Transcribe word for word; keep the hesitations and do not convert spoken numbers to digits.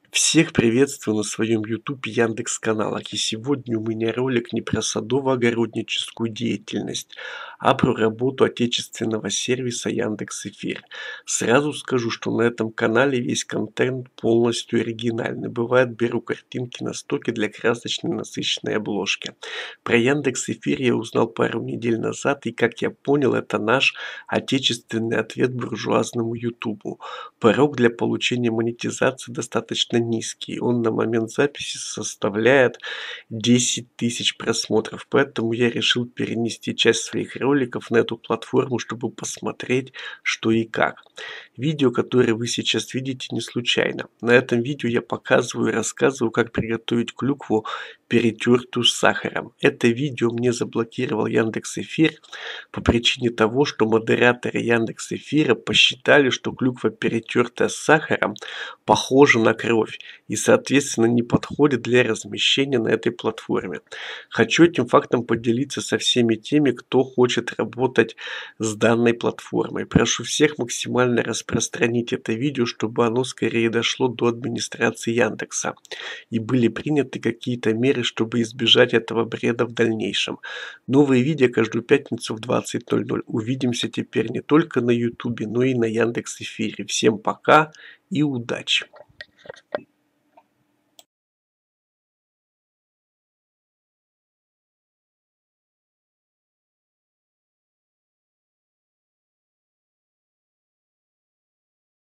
Всех приветствую на своем YouTube и Яндекс каналах. И сегодня у меня ролик не про садово-огородническую деятельность, а про работу отечественного сервиса Яндекс.Эфир. Сразу скажу, что на этом канале весь контент полностью оригинальный. Бывает, беру картинки на стоке для красочной насыщенной обложки. Про Яндекс.Эфир я узнал пару недель назад, и, как я понял, это наш отечественный ответ буржуазному YouTube. Порог для получения монетизации достаточно низкий. Он на момент записи составляет десять тысяч просмотров. Поэтому я решил перенести часть своих роликов на эту платформу, чтобы посмотреть, что и как. Видео, которое вы сейчас видите, не случайно. На этом видео я показываю и рассказываю, как приготовить клюкву, перетертую с сахаром. Это видео мне заблокировал Яндекс.Эфир по причине того, что модераторы Яндекс.Эфира посчитали, что клюква, перетертая с сахаром, похожа на кровь и, соответственно, не подходит для размещения на этой платформе. Хочу этим фактом поделиться со всеми теми, кто хочет работать с данной платформой. Прошу всех максимально распространить это видео, чтобы оно скорее дошло до администрации Яндекса и были приняты какие-то меры, чтобы избежать этого бреда в дальнейшем. Новые видео каждую пятницу в двадцать ноль ноль. Увидимся теперь не только на Ютубе, но и на Яндекс.Эфире. Всем пока и удачи!